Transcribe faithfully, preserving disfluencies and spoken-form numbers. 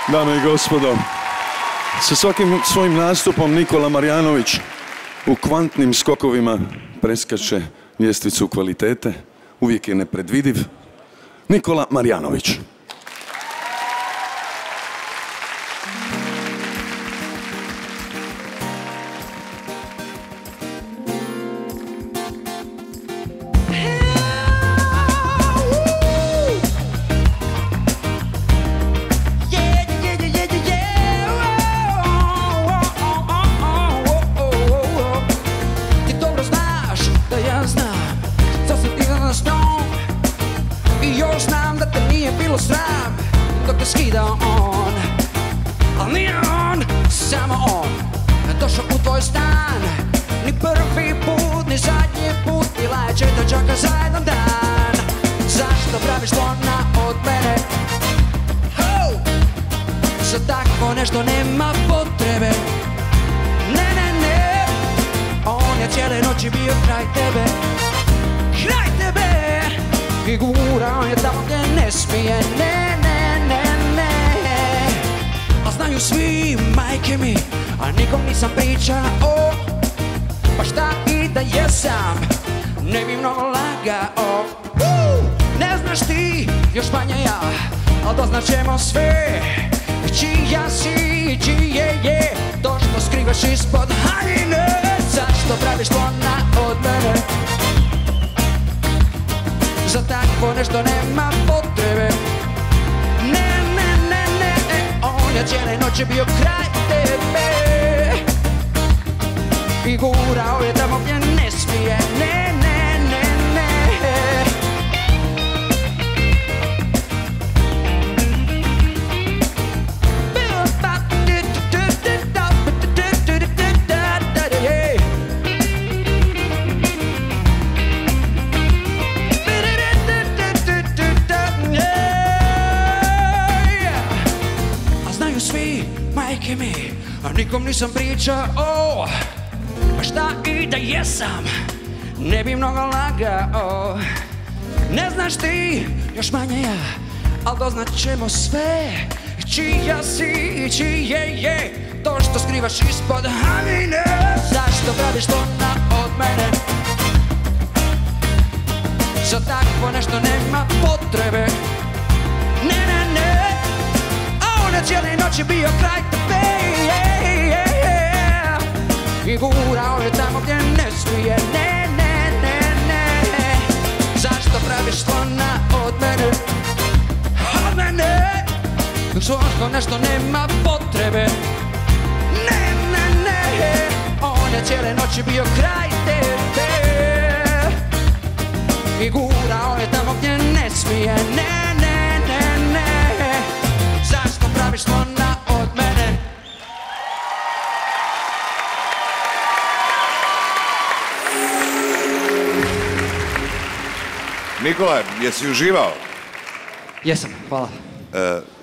Dame i gospodo, sa svakim svojim nastupom Nikola Marjanović u kvantnim skokovima preskače ljestvicu kvalitete, uvijek je nepredvidiv. Nikola Marjanović. Nikom nisam pričao, pa šta i da jesam, ne bi mnogo lagao. Ne znaš ti, još manje ja, al doznat ćemo sve. Čija si i čije je to što skrivaš ispod haljine. Zašto praviš to na od mene? Za takvo nešto nema potrebe. Ne, ne, ne, a on je cijeli noć bio kraj tebe. I gurao je tamo gdje ne smije. Ne, ne, ne, ne. Zašto praviš slona od mene? Od mene. Dok svojsko nešto nema potrebe. Ne, ne, ne. On je cijele noći bio kraj tebe. I gurao je tamo gdje ne smije. Ne, ne, ne, ne. Zašto praviš slona od mene? Nikola, jesi uživao? Jesam, hvala. E,